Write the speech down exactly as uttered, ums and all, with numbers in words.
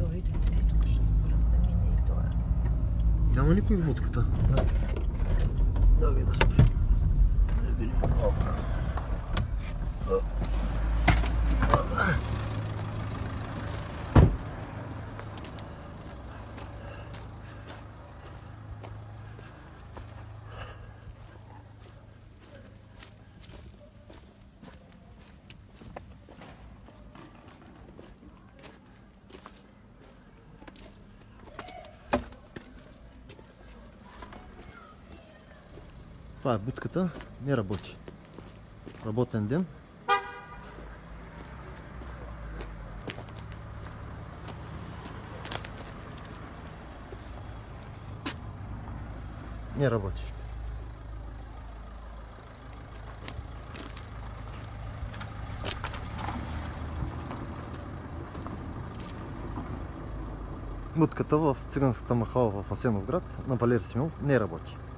да видим. Е, тук ще спра, за да мине и това. Няма никой в будката. Да. Да ви да спрем. Да видим. Опа. Това е будката, не работи. Работен ден. Не работи. Будката в циганската махала в Асеновград на Валери Симеонов не работи.